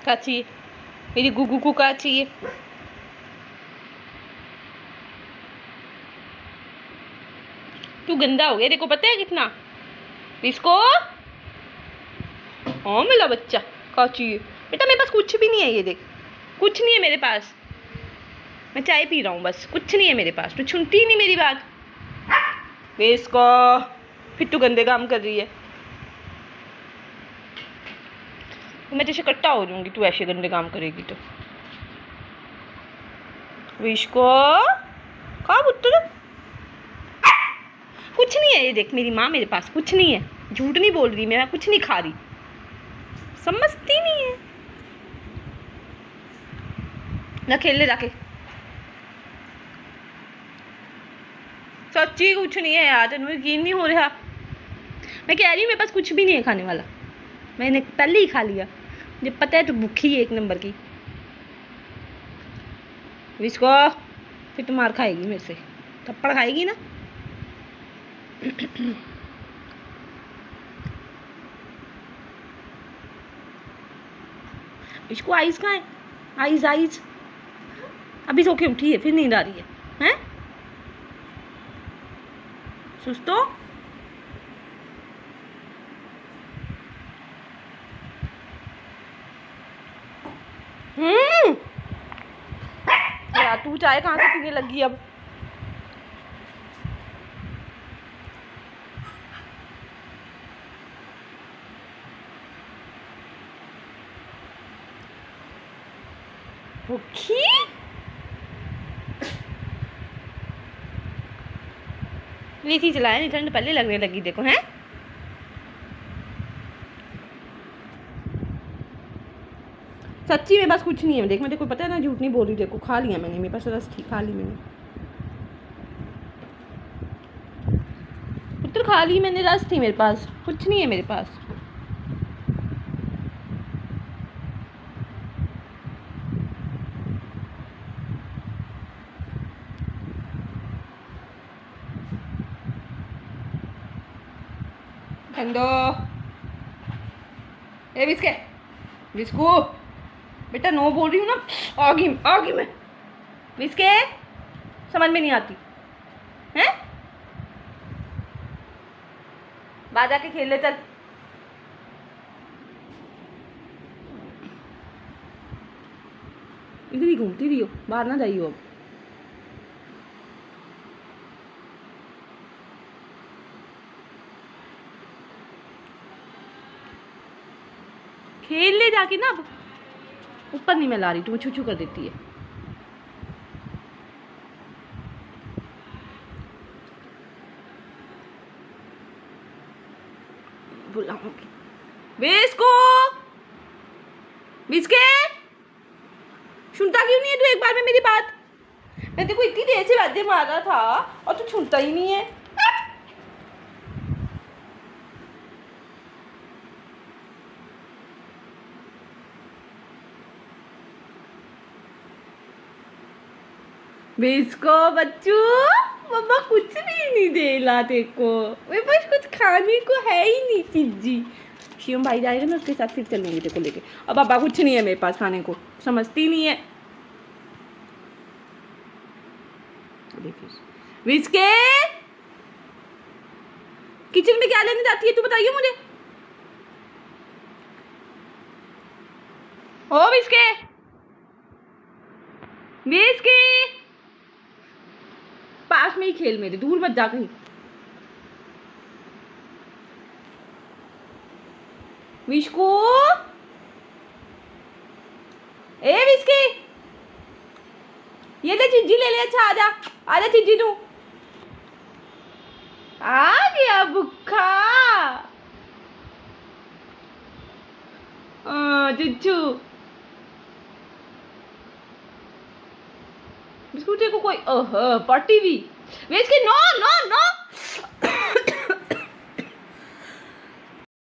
क्या चाहिए? मेरी गुगू को क्या चाहिए? तू गंदा हो गया, देखो पता है कितना इसको। हाँ मेरा बच्चा, क्या चाहिए बेटा? मेरे पास कुछ भी नहीं है, ये देख कुछ नहीं है मेरे पास। मैं चाय पी रहा हूँ बस, कुछ नहीं है मेरे पास। तू सुनती ही नहीं मेरी बात। इसको फिर तू गंदे काम कर रही है। मैं जैसे कट्टा हो जाऊंगी तू ऐसे गंदे काम करेगी तो। विश्को कहाँ पुत्र? कुछ नहीं है, ये देख मेरी माँ मेरे पास कुछ नहीं है। झूठ नहीं बोल रही, मैं कुछ नहीं खा रही, समझती नहीं है ना। खेल ले जाके। सच्ची कुछ नहीं है यार, तेन यकीन नहीं हो रहा। मैं कह रही हूँ मेरे पास कुछ भी नहीं है खाने वाला। मैंने पहले ही खा लिया, मुझे पता है तू भूखी है एक नंबर की। इसको फिर तुम मार खाएगी मेरे से, थप्पड़ खाएगी ना। इसको आइस कहाँ है? आइस आइस अभी सो के उठी है, फिर नींद आ रही है हैं? सुस्तो। यार तू चाय कहाँ से पीने लगी अब? भूखी लीची चलाया नहीं, ठंड पहले लगने लगी देखो हैं। सच्ची मेरे पास कुछ नहीं है, देख मैं देखो पता है ना, झूठ नहीं बोल रही। देखो खा लिया मैंने, मेरे पास रस थी, खा ली मैंने पुत्र, खा ली मैंने, रस थी मेरे पास, कुछ नहीं है मेरे पास। ठंडो ए बिस्के, बिस्कू बेटा नो बोल रही हूँ ना। आगी मैं बिस्के, समझ में नहीं आती हैं। बाहर जाके खेल ले चल। इधर ही घूमती रही हो, बाहर ना जाइयो अब। खेल ले जाके ना, अब ऊपर नहीं मैं ला रही, तुम्हें छू छू कर देती है। बुलाऊंगी बिस्को। बिस्के सुनता क्यों नहीं है तू एक बार में मेरी बात? मैं तेरे को इतनी देर से वादे मारा था और तू सुनता ही नहीं है। बिस्को बच्चू, मम्मा कुछ भी नहीं दे ला तेरे को, मेरे पास कुछ खाने को है ही नहीं चीजी। शिवम भाई जाएगा ना उसके साथ फिर चलूंगी तेरे को लेके। अब पापा कुछ नहीं है मेरे पास खाने को, समझती नहीं है। विस्के किचन में क्या लेने जाती है तू, बताइए मुझे। ओ विस्के, विस्के पास में ही खेल, मेरे दूर मत जा कहीं। विस्को ए विस्के, ये ले चिज्जी ले ले। अच्छा आजा चिज्जी तू। आ गया भूखा चिच्चू। बिस्कुट को कोई पार्टी भी वेस्ट के। No no no